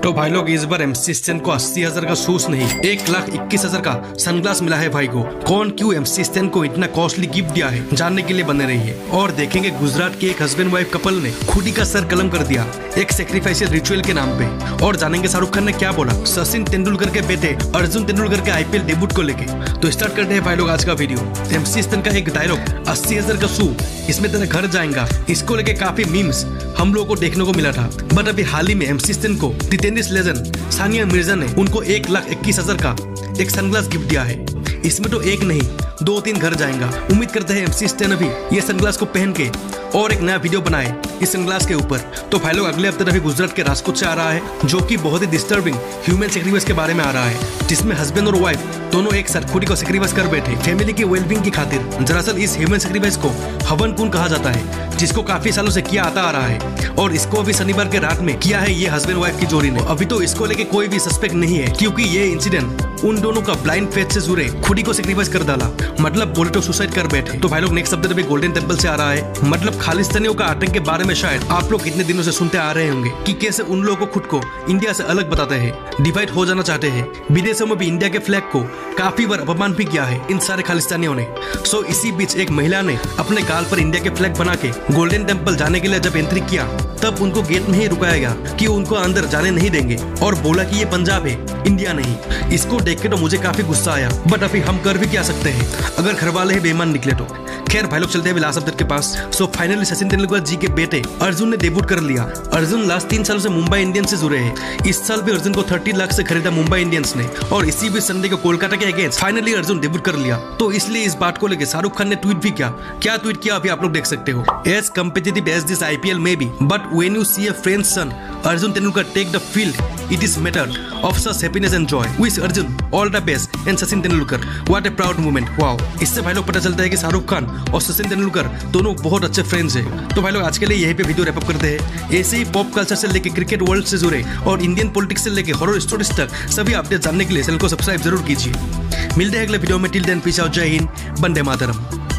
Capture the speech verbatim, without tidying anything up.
तो भाई लोग इस बार एमसी स्टैन को अस्सी हजार का शूज नहीं एक लाख इक्कीस हजार का सनग्लास मिला है भाई को। कौन क्यों एमसी स्टैन को इतना कॉस्टली गिफ्ट दिया है, जानने के लिए बने रहिए और देखेंगे गुजरात के एक हस्बैंड वाइफ कपल ने खुद ही का सर कलम कर दिया एक सेक्रीफाइशियल रिचुअल के नाम पे। और जानेंगे शाहरुख खान ने क्या बोला सचिन तेंदुलकर के बेटे अर्जुन तेंदुलकर के आईपीएल डेब्यूट को लेके। तो स्टार्ट करते हैं भाई लोग आज का वीडियो। एमसी स्टैन का एक डायलॉग अस्सी हजार का शू इसमें तेरा घर जाएगा, इसको लेके काफी मीम्स हम लोगों को देखने को मिला था। बट अभी हाल ही में एमसी स्टैन को टेनिस लेजेंड सानिया मिर्जा ने उनको एक लाख इक्कीस हजार का एक सनग्लास गिफ्ट दिया है। इसमें तो एक नहीं दो तीन घर जाएगा। उम्मीद करते हैं एमसी स्टैन अभी ये सनग्लास को पहन के और एक नया वीडियो बनाए इस सनग्लास के ऊपर। तो भाई लोग अगले हफ्ते अभी गुजरात के राजकोट से आ रहा है, जो कि बहुत ही डिस्टर्बिंग ह्यूमन सेक्रीफाइस के बारे में आ रहा है, जिसमें हस्बैंड और वाइफ दोनों एक साथ खुद को सेक्रीफाइस कर बैठे फैमिली की वेलबींग की खातिर। दरअसल इस ह्यूमन सेक्रीफाइस को हवन कुंड कहा जाता है, जिसको काफी सालों से किया आता आ रहा है और इसको अभी शनिवार के रात में किया है ये हस्बैंड वाइफ की जोड़ी ने। अभी तो इसको लेके कोई भी सस्पेक्ट नहीं है, क्योंकि ये इंसिडेंट उन दोनों का ब्लाइंड फेथ से जुड़े खुद ही को सेक्रीफाइस कर डाला, मतलब बोले तो सुसाइड कर बैठे। तो भाई लोग नेक्स्ट अपडेट अभी गोल्डन टेंपल से आ रहा है, मतलब खालिस्तानियों का आतंक के बारे में शायद आप लोग कितने दिनों से सुनते आ रहे होंगे कि कैसे उन लोगों को खुद को इंडिया से अलग बताते हैं, डिवाइड हो जाना चाहते हैं। विदेशों में भी इंडिया के फ्लैग को काफी बार अपमान भी किया है इन सारे खालिस्तानियों ने। सो इसी बीच एक महिला ने अपने गाल पर इंडिया के फ्लैग बना के गोल्डन टेंपल जाने के लिए जब एंट्री किया, तब उनको गेट में ही रुकाया गया कि उनको अंदर जाने नहीं देंगे और बोला कि ये पंजाब है, इंडिया नहीं। इसको देख के तो मुझे काफी गुस्सा आया, बट अभी हम कर भी क्या सकते हैं अगर घर वाले ही बेईमान निकले तो। खैर भाई लोग चलते हैं लास्ट अपडेट के पास। सो फाइनली सचिन तेंदुलकर जी के बेटे अर्जुन ने डेब्यूट कर लिया। अर्जुन लास्ट तीन सालों से मुंबई इंडियंस से जुड़े हैं। इस साल भी अर्जुन को तीस लाख से खरीदा मुंबई इंडियंस ने, और इसी बीच संडे को कोलकाता के अगेंस्ट फाइनली अर्जुन डेब्यूट कर लिया। तो इसलिए इस बात को लेकर शाहरुख खान ने ट्वीट भी किया। क्या ट्वीट किया अभी आप लोग देख सकते हो। As competitive as this IPL may be, but when you see a friend's son Arjun Tendulkar take the field, it is matter of such happiness and joy. Wish Arjun all the best and Sachin Tendulkar what a proud moment. wow. इससे भाई लोग पता चलता है कि शाहरुख खान और सचिन तेंदुलकर दोनों बहुत अच्छे फ्रेंड्स हैं। तो भाई लोग आज के लिए यहीं पे वीडियो रैप अप करते हैं। ऐसे ही पॉप कल्चर से लेके क्रिकेट वर्ल्ड से जुड़े और इंडियन पॉलिटिक्स से लेके हॉरर स्टोरीज तक सभी अपडेट जानने के लिए चैनल को सब्सक्राइब जरूर कीजिए। मिलते हैं अगले वीडियो में। टिल देन पीस आउट, जय हिंद, वंदे मातरम।